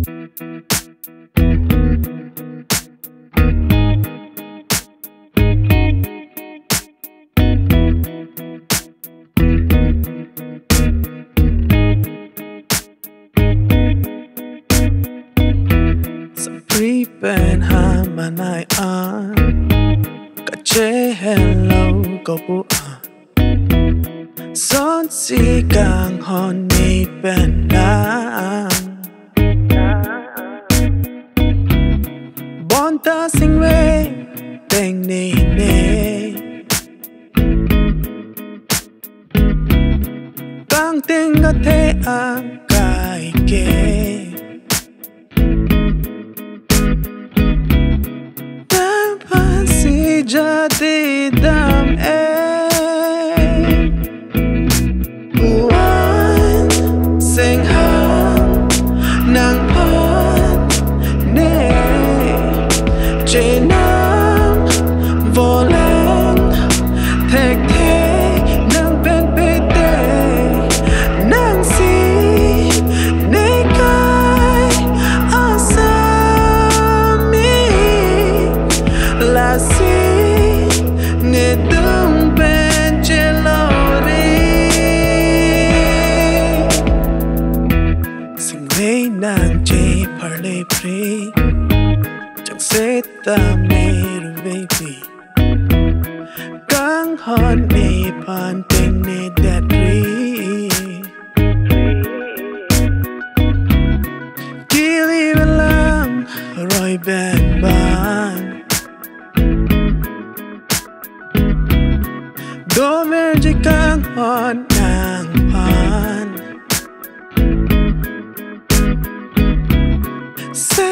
Samphri bên ha manai Kache helo kopu Sonsi Kanghon ni bên Bonta Sengve tengnene Kangting katheang kaike Nangphansi jadi dam Puan senghang nangphan Chenam voleng thekthe nangphan Nangsi asami Lasi dung chelori Sengve nang chephar le pri chẳng sẽ tam nere baby Kanghon nangphan tengnene dadri Kili belang roi ben ban Domer je Kanghon nangphan